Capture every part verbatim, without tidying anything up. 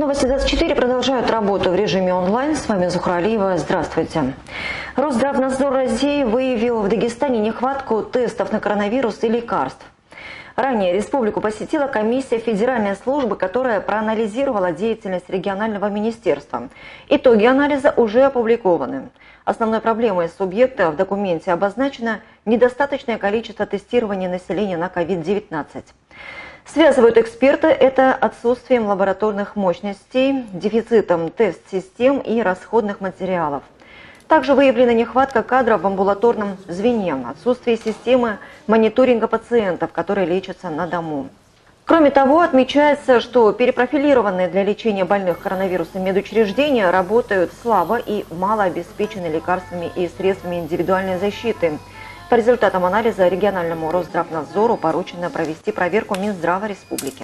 Новости двадцать четыре продолжают работу в режиме онлайн. С вами Зухра Алиева. Здравствуйте. Росздравнадзор России выявил в Дагестане нехватку тестов на коронавирус и лекарств. Ранее республику посетила комиссия федеральной службы, которая проанализировала деятельность регионального министерства. Итоги анализа уже опубликованы. Основной проблемой субъекта в документе обозначено недостаточное количество тестирования населения на ковид девятнадцать. Связывают эксперты это отсутствием лабораторных мощностей, дефицитом тест-систем и расходных материалов. Также выявлена нехватка кадров в амбулаторном звене, отсутствие системы мониторинга пациентов, которые лечатся на дому. Кроме того, отмечается, что перепрофилированные для лечения больных коронавирусом медучреждения работают слабо и мало обеспечены лекарствами и средствами индивидуальной защиты. По результатам анализа региональному Росздравнадзору поручено провести проверку Минздрава республики.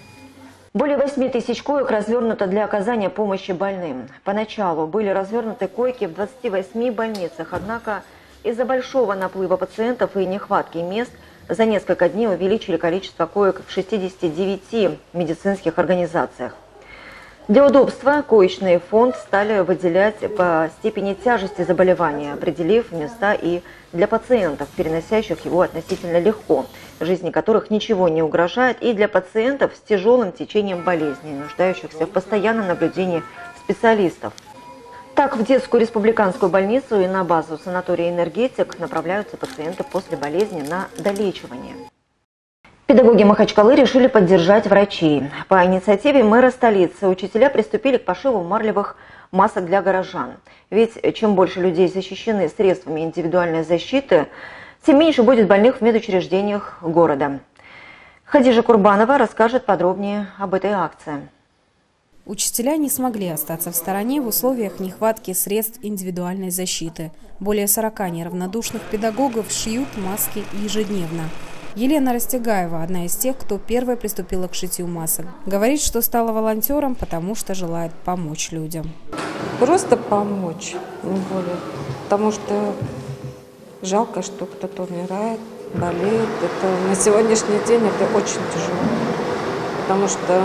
Более восьми тысяч коек развернуто для оказания помощи больным. Поначалу были развернуты койки в двадцати восьми больницах, однако из-за большого наплыва пациентов и нехватки мест за несколько дней увеличили количество коек в шестидесяти девяти медицинских организациях. Для удобства коечный фонд стали выделять по степени тяжести заболевания, определив места и для пациентов, переносящих его относительно легко, жизни которых ничего не угрожает, и для пациентов с тяжелым течением болезни, нуждающихся в постоянном наблюдении специалистов. Так, в детскую республиканскую больницу и на базу санатория «Энергетик» направляются пациенты после болезни на долечивание. Педагоги Махачкалы решили поддержать врачей. По инициативе мэра столицы учителя приступили к пошиву марлевых масок для горожан. Ведь чем больше людей защищены средствами индивидуальной защиты, тем меньше будет больных в медучреждениях города. Хадижа Курбанова расскажет подробнее об этой акции. Учителя не смогли остаться в стороне в условиях нехватки средств индивидуальной защиты. Более сорока неравнодушных педагогов шьют маски ежедневно. Елена Растегаева – одна из тех, кто первой приступила к шитью масок. Говорит, что стала волонтером, потому что желает помочь людям. Просто помочь, не более. Потому что жалко, что кто-то умирает, болеет. Это на сегодняшний день это очень тяжело. Потому что,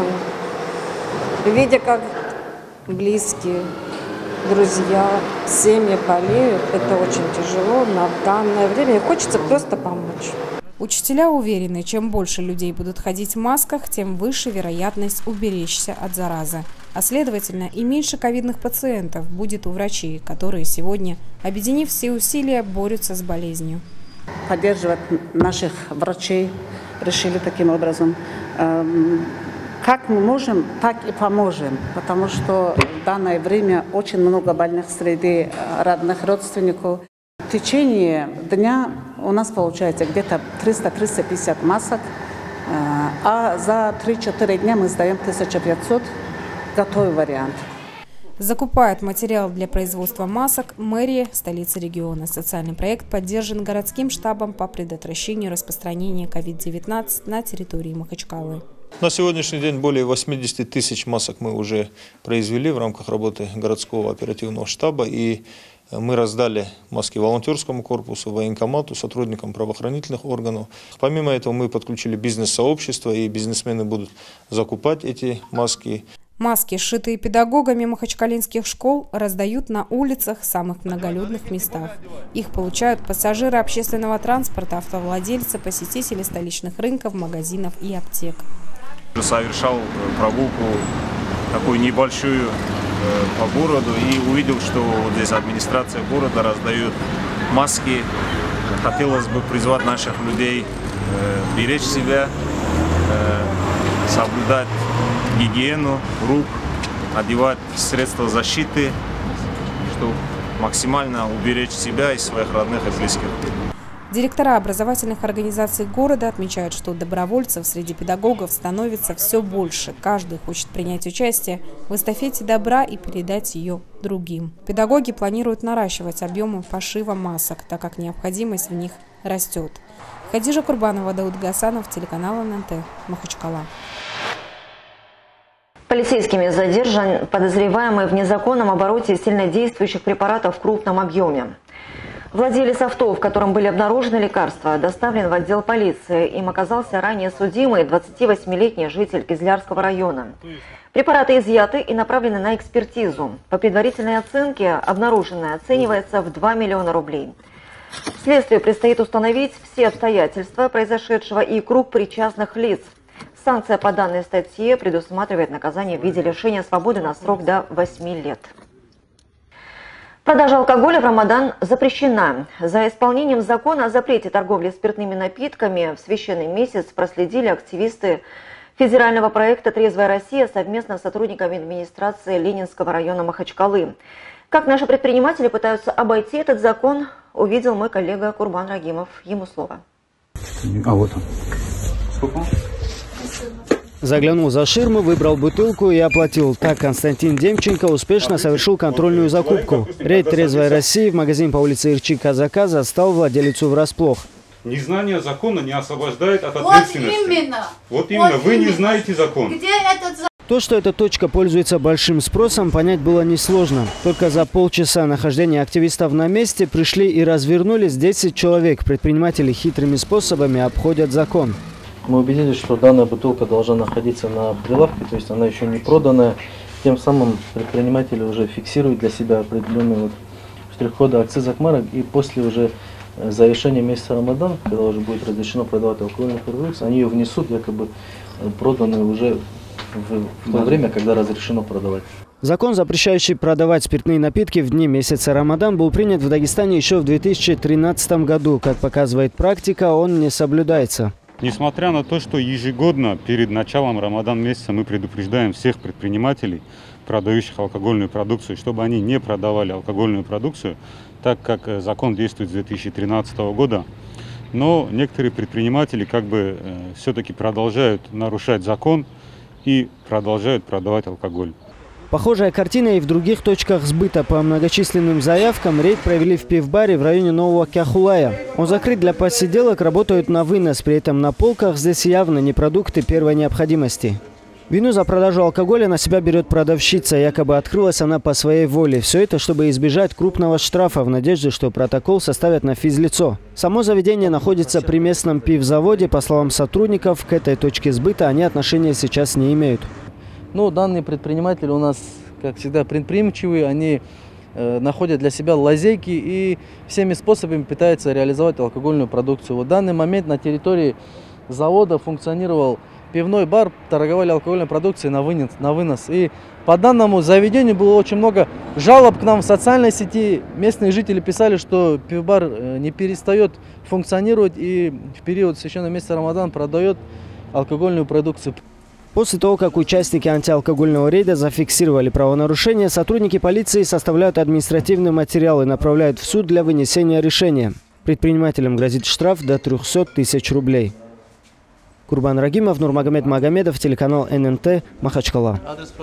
видя, как близкие, друзья, семьи болеют, это очень тяжело. На данное время хочется просто помочь. Учителя уверены, чем больше людей будут ходить в масках, тем выше вероятность уберечься от заразы. А следовательно, и меньше ковидных пациентов будет у врачей, которые сегодня, объединив все усилия, борются с болезнью. Поддерживать наших врачей решили таким образом. Как мы можем, так и поможем, потому что в данное время очень много больных среди родных родственников. В течение дня у нас получается где-то триста — триста пятьдесят масок, а за три-четыре дня мы сдаем тысячу пятьсот, готовый вариант. Закупает материал для производства масок мэрия столицы региона. Социальный проект поддержан городским штабом по предотвращению распространения ковид девятнадцать на территории Махачкалы. На сегодняшний день более восьмидесяти тысяч масок мы уже произвели в рамках работы городского оперативного штаба, и мы раздали маски волонтерскому корпусу, военкомату, сотрудникам правоохранительных органов. Помимо этого мы подключили бизнес-сообщество, и бизнесмены будут закупать эти маски. Маски, сшитые педагогами махачкалинских школ, раздают на улицах в самых многолюдных местах. Их получают пассажиры общественного транспорта, автовладельцы, посетители столичных рынков, магазинов и аптек. Совершал прогулку такую небольшую по городу и увидел, что вот здесь администрация города раздает маски. Хотелось бы призвать наших людей э, беречь себя, э, соблюдать гигиену рук, одевать средства защиты, чтобы максимально уберечь себя и своих родных и близких. Директора образовательных организаций города отмечают, что добровольцев среди педагогов становится все больше. Каждый хочет принять участие в эстафете добра и передать ее другим. Педагоги планируют наращивать объемы пошива масок, так как необходимость в них растет. Хадижа Курбанова, Дауд Гасанов, телеканал эн эн тэ, Махачкала. Полицейскими задержан подозреваемый в незаконном обороте сильнодействующих препаратов в крупном объеме. Владелец авто, в котором были обнаружены лекарства, доставлен в отдел полиции. Им оказался ранее судимый двадцативосьмилетний житель Кизлярского района. Препараты изъяты и направлены на экспертизу. По предварительной оценке обнаруженное оценивается в два миллиона рублей. Следствию предстоит установить все обстоятельства произошедшего и круг причастных лиц. Санкция по данной статье предусматривает наказание в виде лишения свободы на срок до восьми лет. Продажа алкоголя в Рамадан запрещена. За исполнением закона о запрете торговли спиртными напитками в священный месяц проследили активисты федерального проекта «Трезвая Россия» совместно с сотрудниками администрации Ленинского района Махачкалы. Как наши предприниматели пытаются обойти этот закон, увидел мой коллега Курбан Рагимов. Ему слово. А вот он. Заглянул за ширму, выбрал бутылку и оплатил. Так Константин Демченко успешно совершил контрольную закупку. Рейд «Трезвой России» в магазин по улице Ирчи-Казака застал владелицу врасплох. Незнание закона не освобождает от ответственности. Вот именно. Вот именно. Вот Вы именно. не знаете закон. Где этот закон? То, что эта точка пользуется большим спросом, понять было несложно. Только за полчаса нахождения активистов на месте пришли и развернулись десять человек. Предприниматели хитрыми способами обходят закон. Мы убедились, что данная бутылка должна находиться на прилавке, то есть она еще не проданная. Тем самым предприниматели уже фиксируют для себя определенный вот штрих-код акцизных марок. И после уже завершения месяца Рамадан, когда уже будет разрешено продавать алкогольную продукцию, они ее внесут якобы проданную уже в, в то время, когда разрешено продавать. Закон, запрещающий продавать спиртные напитки в дни месяца Рамадан, был принят в Дагестане еще в две тысячи тринадцатом году. Как показывает практика, он не соблюдается. Несмотря на то, что ежегодно перед началом Рамадан месяца мы предупреждаем всех предпринимателей, продающих алкогольную продукцию, чтобы они не продавали алкогольную продукцию, так как закон действует с две тысячи тринадцатого года. Но некоторые предприниматели как бы э, все-таки продолжают нарушать закон и продолжают продавать алкоголь. Похожая картина и в других точках сбыта. По многочисленным заявкам рейд провели в пивбаре в районе Нового Кяхулая. Он закрыт для посиделок, работают на вынос. При этом на полках здесь явно не продукты первой необходимости. Вину за продажу алкоголя на себя берет продавщица. Якобы открылась она по своей воле. Все это, чтобы избежать крупного штрафа, в надежде, что протокол составят на физлицо. Само заведение находится при местном пивзаводе. По словам сотрудников, к этой точке сбыта они отношения сейчас не имеют. Ну, данные предприниматели у нас, как всегда, предприимчивые, они э, находят для себя лазейки и всеми способами пытаются реализовать алкогольную продукцию. В данный момент на территории завода функционировал пивной бар, торговали алкогольной продукцией на вынос, на вынос. И по данному заведению было очень много жалоб к нам в социальной сети. Местные жители писали, что пивбар э, не перестает функционировать и в период священного месяца Рамадан продает алкогольную продукцию. После того, как участники антиалкогольного рейда зафиксировали правонарушение, сотрудники полиции составляют административные материалы и направляют в суд для вынесения решения. Предпринимателям грозит штраф до трёхсот тысяч рублей. Курбан Рагимов, Нурмагомед Магомедов, телеканал эн эн тэ, Махачкала.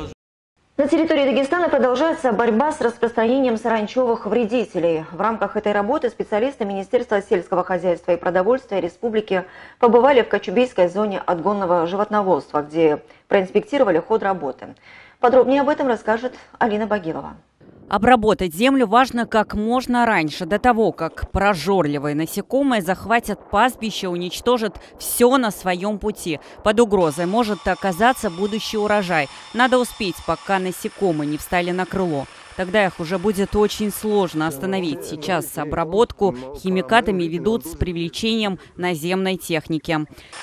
На территории Дагестана продолжается борьба с распространением саранчевых вредителей. В рамках этой работы специалисты Министерства сельского хозяйства и продовольствия республики побывали в Кочубейской зоне отгонного животноводства, где проинспектировали ход работы. Подробнее об этом расскажет Алина Багилова. Обработать землю важно как можно раньше, до того, как прожорливые насекомые захватят пастбище, уничтожат все на своем пути. Под угрозой может оказаться будущий урожай. Надо успеть, пока насекомые не встали на крыло. Тогда их уже будет очень сложно остановить. Сейчас обработку химикатами ведут с привлечением наземной техники.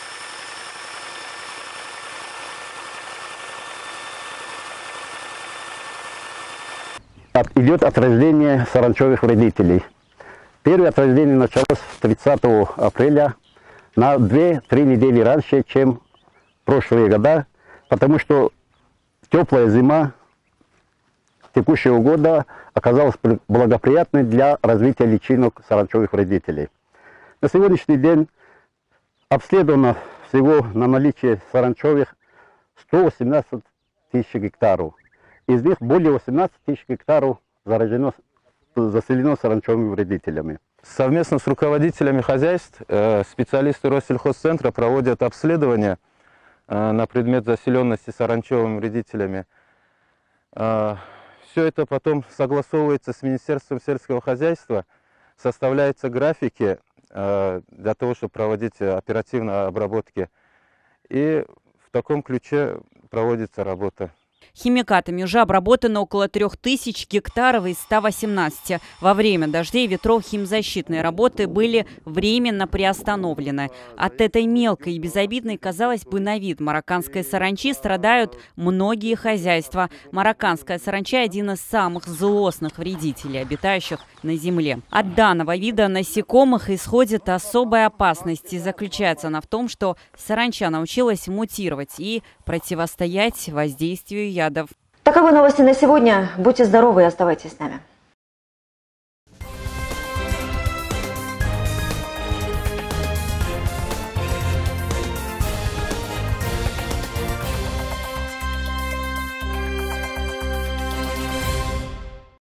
Идет отрождение саранчевых вредителей. Первое отрождение началось тридцатого апреля, на две-три недели раньше, чем в прошлые года, потому что теплая зима текущего года оказалась благоприятной для развития личинок саранчевых вредителей. На сегодняшний день обследовано всего на наличие саранчевых сто восемнадцать тысяч гектаров. Из них более восемнадцати тысяч гектаров заражено, заселено саранчевыми вредителями. Совместно с руководителями хозяйств специалисты Россельхозцентра проводят обследования на предмет заселенности саранчевыми вредителями. Все это потом согласовывается с Министерством сельского хозяйства составляются графики для того, чтобы проводить оперативные обработки. И в таком ключе проводится работа. Химикатами уже обработано около трех тысяч гектаров из ста восемнадцати. Во время дождей и ветров химзащитные работы были временно приостановлены. От этой мелкой и безобидной, казалось бы, на вид марокканской саранчи страдают многие хозяйства. Марокканская саранча – один из самых злостных вредителей, обитающих на земле. От данного вида насекомых исходит особая опасность. И заключается она в том, что саранча научилась мутировать и противостоять воздействию ядов. Таковы новости на сегодня. Будьте здоровы и оставайтесь с нами.